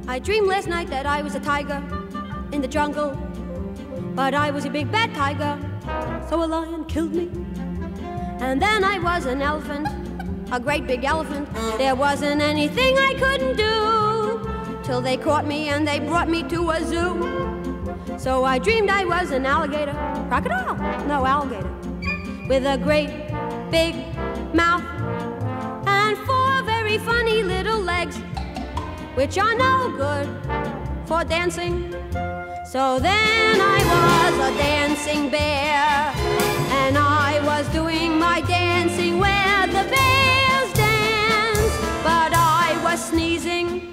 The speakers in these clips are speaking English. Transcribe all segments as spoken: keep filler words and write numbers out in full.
I dreamed last night that I was a tiger in the jungle, but I was a big bad tiger, so a lion killed me. And then I was an elephant, a great big elephant. There wasn't anything I couldn't do, till they caught me and they brought me to a zoo. So I dreamed I was an alligator, crocodile, no alligator, with a great big mouth and four very funny little legs, which are no good for dancing. So then I was a dancing bear, and I was doing my dancing where the bears dance. But I was sneezing,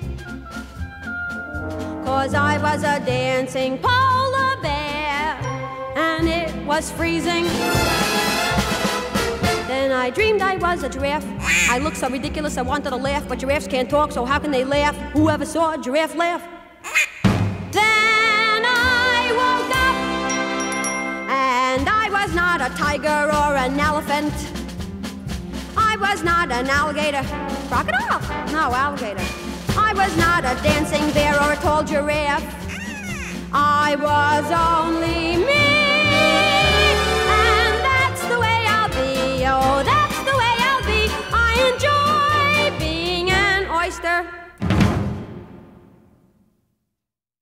'cause I was a dancing polar bear, and it was freezing. Then I dreamed I was a giraffe. I looked so ridiculous I wanted to laugh, but giraffes can't talk, so how can they laugh? Whoever saw a giraffe laugh? Then I woke up, and I was not a tiger or an elephant. I was not an alligator, crocodile, no alligator. I was not a dancing bear or a tall giraffe. I was only me.